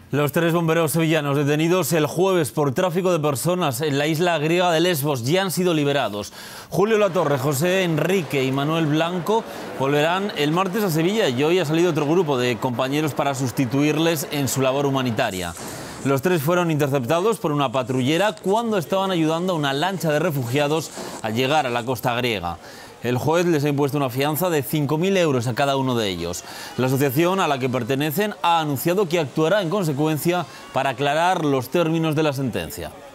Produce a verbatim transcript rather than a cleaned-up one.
Los tres bomberos sevillanos detenidos el jueves por tráfico de personas en la isla griega de Lesbos ya han sido liberados. Julio Latorre, José Enrique y Manuel Blanco volverán el martes a Sevilla y hoy ha salido otro grupo de compañeros para sustituirles en su labor humanitaria. Los tres fueron interceptados por una patrullera cuando estaban ayudando a una lancha de refugiados a llegar a la costa griega. El juez les ha impuesto una fianza de cinco mil euros a cada uno de ellos. La asociación a la que pertenecen ha anunciado que actuará en consecuencia para aclarar los términos de la sentencia.